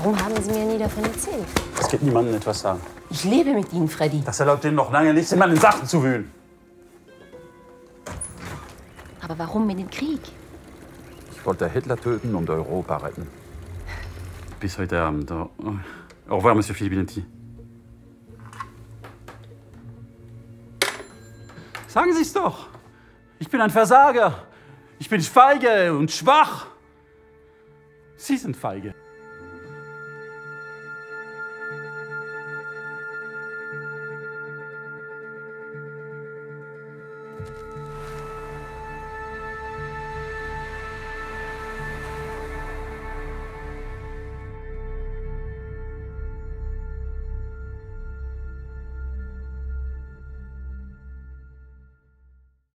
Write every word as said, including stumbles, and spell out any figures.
Warum haben Sie mir nie davon erzählt? Es geht niemandem etwas an. Ich lebe mit Ihnen, Freddy. Das erlaubt Ihnen noch lange nicht, in meinen Sachen zu wühlen. Aber warum in den Krieg? Ich wollte Hitler töten und Europa retten. Bis heute Abend. Au revoir, Monsieur Filipinetti. Sagen Sie es doch. Ich bin ein Versager. Ich bin feige und schwach. Sie sind feige.